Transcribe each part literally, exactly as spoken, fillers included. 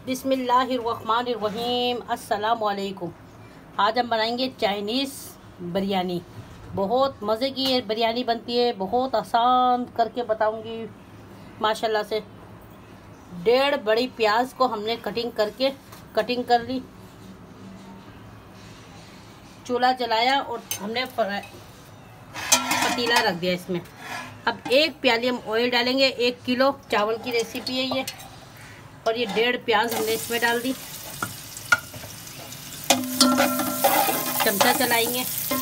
बिस्मिल्लाहिर्रहमानिर्रहीम। अस्सलामु अलैकुम। आज हम बनाएंगे चाइनीज़ बिरयानी। बहुत मज़े की ये बिरयानी बनती है, बहुत आसान करके बताऊंगी माशाल्लाह से। डेढ़ बड़ी प्याज को हमने कटिंग करके कटिंग कर ली। चूल्हा जलाया और हमने पतीला रख दिया इसमें। अब एक प्याली हम ऑयल डालेंगे। एक किलो चावल की रेसिपी है ये। और ये डेढ़ प्याज हमने इसमें डाल दी। चमचा चलाएंगे।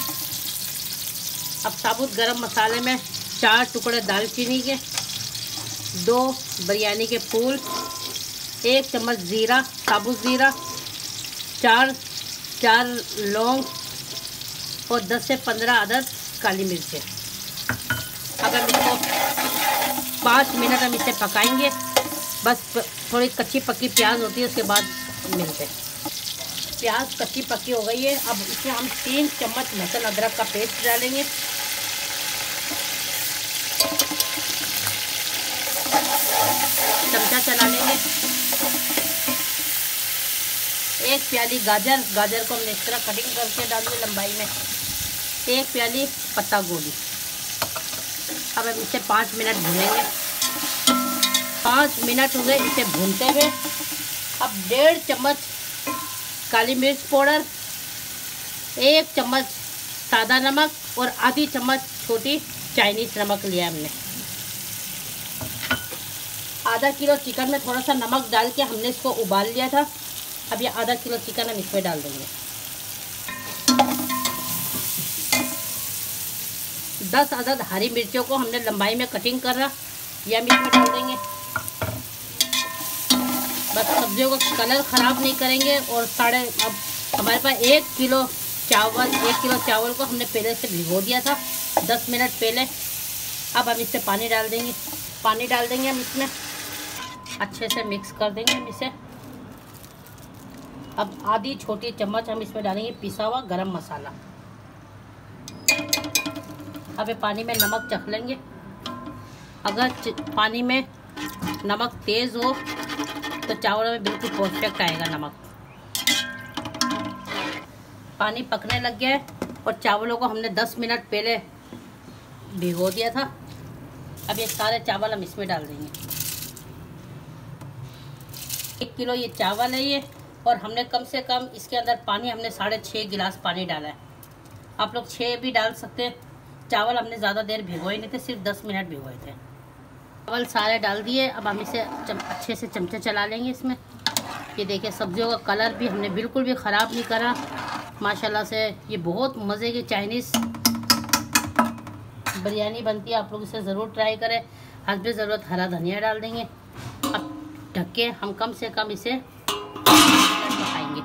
अब साबुत गरम मसाले में चार टुकड़े दालचीनी के, दो बिरयानी के फूल, एक चम्मच ज़ीरा, साबुत ज़ीरा, चार चार लौंग और दस से पंद्रह अदद काली मिर्चें। अब हम इसको पाँच मिनट हम इसे पकाएंगे। बस थोड़ी कच्ची पक्की प्याज होती है, उसके बाद मिलते हैं। प्याज कच्ची पक्की हो गई है। अब इसमें हम तीन चम्मच लहसुन अदरक का पेस्ट डालेंगे। चमचा चला लेंगे। एक प्याली गाजर गाजर को हमने इस तरह कटिंग करके डाली लंबाई में। एक प्याली पत्ता गोभी। अब हम इसे पाँच मिनट भूनेंगे। पाँच मिनट हो गए इसे भूनते हुए। अब डेढ़ चम्मच काली मिर्च पाउडर, एक चम्मच सादा नमक और आधी चम्मच छोटी चाइनीज़ नमक लिया हमने। आधा किलो चिकन में थोड़ा सा नमक डाल के हमने इसको उबाल लिया था। अब ये आधा किलो चिकन हम इसमें डाल देंगे। दस अदद हरी मिर्चों को हमने लंबाई में कटिंग कर रहा, यह हम इसमें डाल देंगे। बस सब्जियों का कलर ख़राब नहीं करेंगे। और साढ़े अब हमारे पास एक किलो चावल एक किलो चावल को हमने पहले से भिगो दिया था दस मिनट पहले। अब हम इससे पानी डाल देंगे। पानी डाल देंगे हम इसमें, अच्छे से मिक्स कर देंगे हम इसे। अब आधी छोटी चम्मच हम इसमें डालेंगे पिसा हुआ गरम मसाला। अब ये पानी में नमक चख लेंगे। अगर पानी में नमक तेज़ हो तो चावल में बिल्कुल परफेक्ट आएगा नमक। पानी पकने लग गया है और चावलों को हमने दस मिनट पहले भिगो दिया था। अब ये सारे चावल हम इसमें डाल देंगे। एक किलो ये चावल है ये। और हमने कम से कम इसके अंदर पानी हमने साढ़े छः गिलास पानी डाला है। आप लोग छः भी डाल सकते हैं। चावल हमने ज़्यादा देर भिगोए नहीं थे, सिर्फ दस मिनट भिगोए थे। चावल सारे डाल दिए। अब हम इसे अच्छे से चमचे चला लेंगे इसमें। ये देखिए सब्जियों का कलर भी हमने बिल्कुल भी ख़राब नहीं करा माशाल्लाह से। ये बहुत मज़े की चाइनीज़ बिरयानी बनती है। आप लोग इसे ज़रूर ट्राई करें। हस्बे ज़रूरत हरा धनिया डाल देंगे। अब ढक के हम कम से कम इसे पकाएंगे।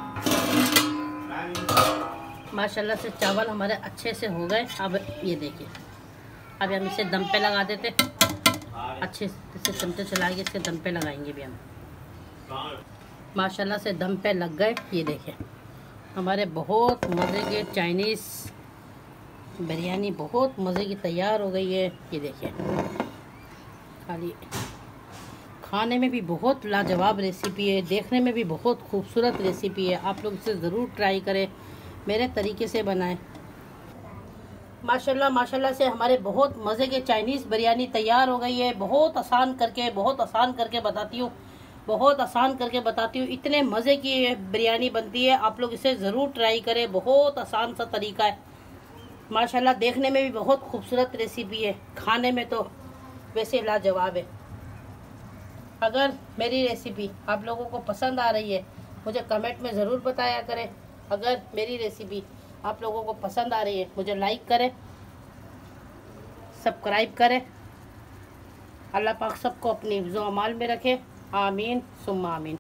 माशाल्लाह से चावल हमारे अच्छे से हो गए। अब ये देखिए, अब हम इसे दम पे लगा देते। अच्छे से चमचे चला के इसके दम पे लगाएंगे भी हम। माशाल्लाह से दम पे लग गए। ये देखिए हमारे बहुत मज़े के चाइनीज़ बिरयानी बहुत मज़े की तैयार हो गई है। ये देखिए खाली खाने में भी बहुत लाजवाब रेसिपी है, देखने में भी बहुत खूबसूरत रेसिपी है। आप लोग इसे ज़रूर ट्राई करें, मेरे तरीके से बनाएं। माशाल्लाह माशाल्लाह से हमारे बहुत मज़े के चाइनीज़ बिरयानी तैयार हो गई है। बहुत आसान करके बहुत आसान करके बताती हूँ बहुत आसान करके बताती हूँ। इतने मज़े की बिरयानी बनती है। आप लोग इसे ज़रूर ट्राई करें। बहुत आसान सा तरीका है। माशाल्लाह देखने में भी बहुत खूबसूरत रेसिपी है, खाने में तो वैसे लाजवाब है। अगर मेरी रेसिपी आप लोगों को पसंद आ रही है मुझे कमेंट में ज़रूर बताया करें। अगर मेरी रेसिपी आप लोगों को पसंद आ रही है मुझे लाइक करें, सब्सक्राइब करें। अल्लाह पाक सबको अपनी हिफ्ज़ो अमाल में रखे। आमीन सुम्मा आमीन।